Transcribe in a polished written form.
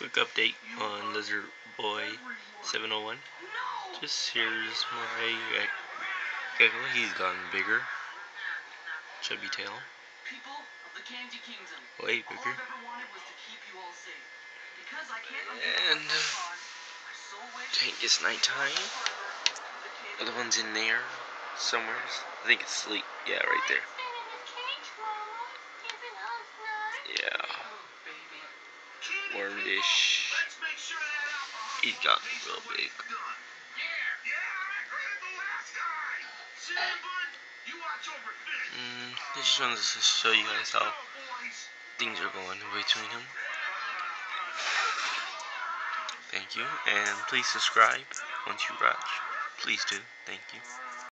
Quick update on Lizard Boy 701. Just here's my gecko. He's gotten bigger. Chubby tail. Way bigger. And I think it's nighttime. The other one's in there somewhere. I think it's sleep. Yeah, right there. Yeah. Worm dish. He's gotten real big. I just wanted to show you guys how things are going between them. Thank you, and please subscribe once you watch. Please do. Thank you.